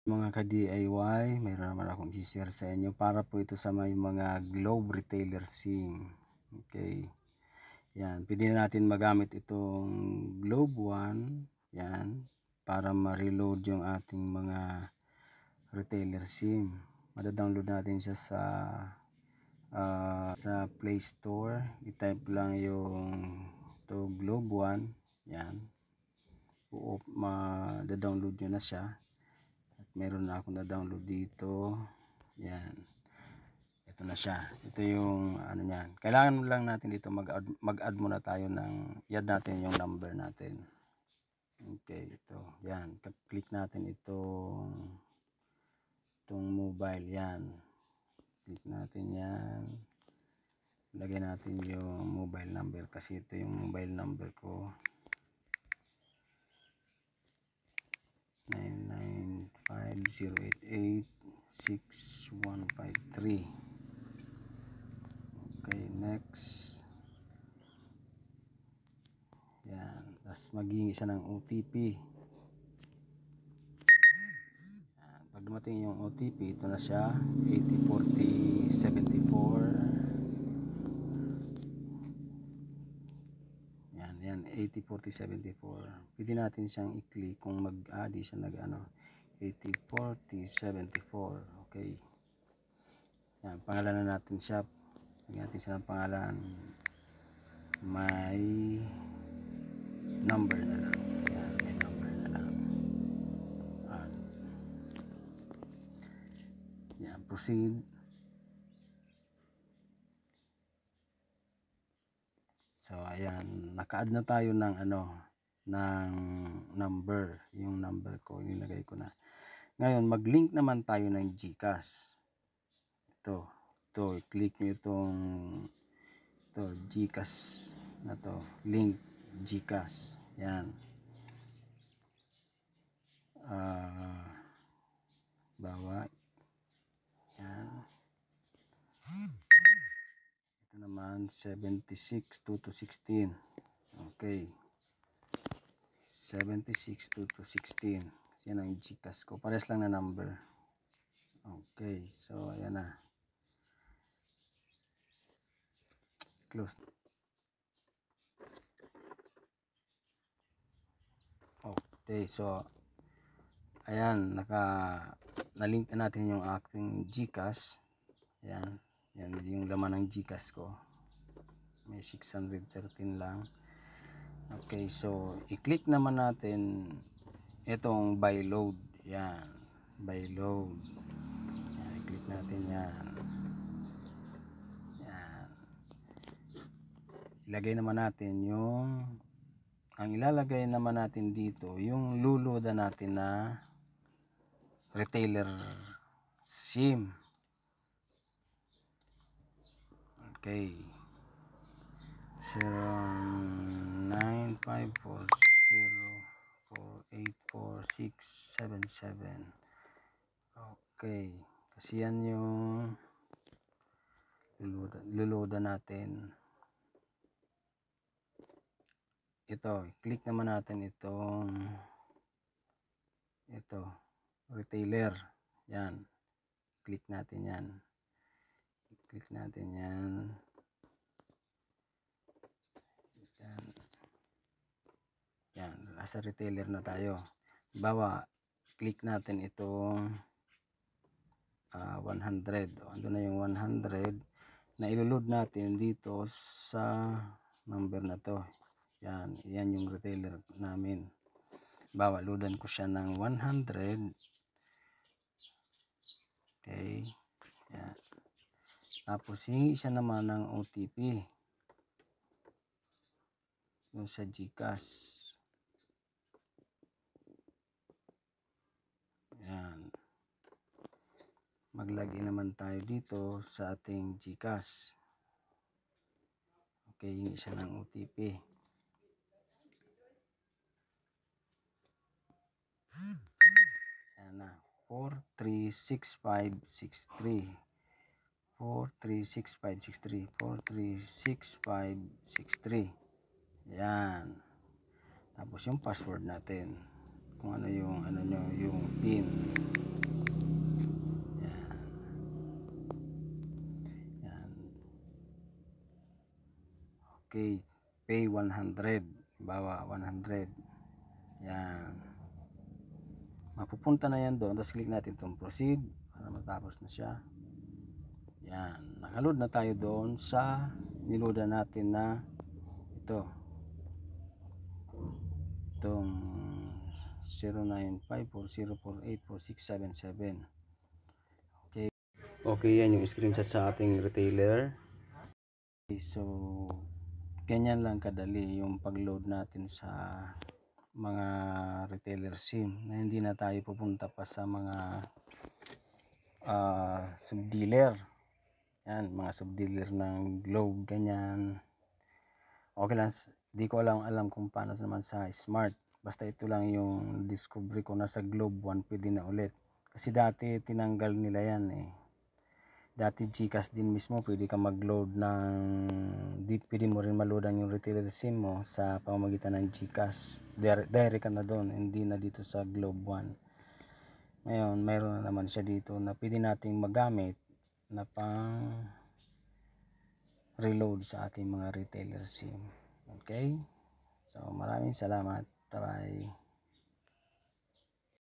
Mga ka-DIY, mayroon naman akong i-share sa inyo para po ito sa may mga Globe Retailer SIM. Okay. Yan, pwede na natin magamit itong Globe One, yan, para ma-reload yung ating mga retailer SIM. Mada-download natin siya sa Play Store. I-type lang yung to Globe One, yan. Ma-download nyo na siya. At meron na akong na-download dito. Yan. Ito na siya. Ito yung ano niyan. Kailangan lang natin dito mag-add muna tayo ng i-add natin yung number natin. Okay, ito. Yan. Click natin itong mobile. Yan. Click natin yan. Lagay natin yung mobile number kasi ito yung mobile number ko. 995-088-6153. Okay, next. Yan, tapos maghingi siya ng OTP. Yan, pag dumating yung OTP, ito na siya, 804074. Yan, 804074. Pwede natin siyang i-click kung mag-adi siya nag-ano, 804074. Okay. Yan, pangalanan natin siya. Lagyan natin siya ng pangalan. May number na lang. Yan, may number na lang. Yan, proceed. So, ayan, naka-add na tayo ng ng number. Yung number ko, nilagay ko na. Ngayon, mag-link naman tayo ng GCash. Ito, click nyo itong GCash na to, link GCash. Yan. Bawa. Yan. Ito naman 762216. Okay. 762216. Yan ang GCash ko. Pares lang na number. Okay, so ayan na. Close. Okay, so ayan, na-link na natin yung aking GCash. Ayan, yan yung laman ng GCash ko. May 613 lang. Okay, so i-click naman natin itong buy load. Yan, buy load. Yan, i-click natin yan. Yan. Ilagay naman natin ang ilalagay naman natin dito, yung luluda natin na retailer SIM. Okay. 0954048467. Okay. Kasi yan yung luluda natin. Ito, click naman natin itong retailer. Yan. Click natin yan. Click natin yan. Yan. Nasa retailer na tayo. Bawa, click natin itong 100. Ando na yung 100 na iloload natin dito sa number na to. Yan, yan yung retailer namin. Bawa, loadan ko siya ng 100. Okay. Yan. Tapos, hingi siya naman ng OTP. Yung sa GCash. Yan. Maglagay naman tayo dito sa ating GCash. Okay, hingi siya ng OTP. Yan na. 436563. 436563. 436563. Yan. Tapos yung password natin. Kung ano yung PIN. Okay, pay 100. Bawa 100. Yan. Mapupunta na yan doon. Tapos click natin itong proceed para matapos na siya. Yan. Nakaload na tayo doon sa niloadan natin na ito. Itong 0954048467. Okay. Okay, yan yung screenshot sa ating retailer. Okay, so ganyan lang kadali yung pag-load natin sa mga retailer SIM na hindi na tayo pupunta pa sa mga sub-dealer. Yan, mga sub-dealer ng Globe, ganyan. Okay lang, di ko alam kung paano naman sa Smart. Basta ito lang yung discovery ko na sa Globe 1 pwede na ulit. Kasi dati tinanggal nila yan eh. Dati GCash din mismo pwede ka mag-load ng pwede mo rin ma-loadan yung retailer SIM mo sa pamamagitan ng GCash. Direct ka na doon, hindi na dito sa Globe 1. Ngayon mayroon na naman siya dito na pwede nating magamit na pang reload sa ating mga retailer SIM. Okay, so maraming salamat. Bye.